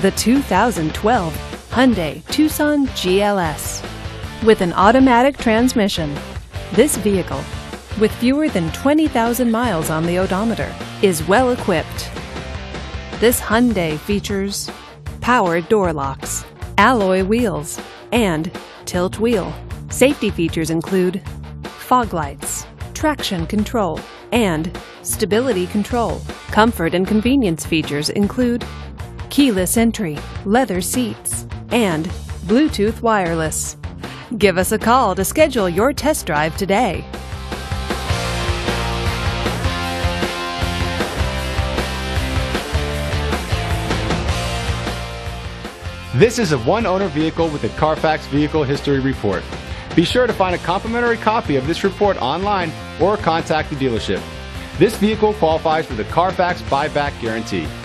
The 2012 Hyundai Tucson GLS. With an automatic transmission, this vehicle, with fewer than 20,000 miles on the odometer, is well equipped. This Hyundai features power door locks, alloy wheels, and tilt wheel. Safety features include fog lights, traction control, and stability control. Comfort and convenience features include keyless entry, leather seats, and Bluetooth wireless. Give us a call to schedule your test drive today. This is a one-owner vehicle with a Carfax Vehicle History Report. Be sure to find a complimentary copy of this report online or contact the dealership. This vehicle qualifies for the Carfax Buyback Guarantee.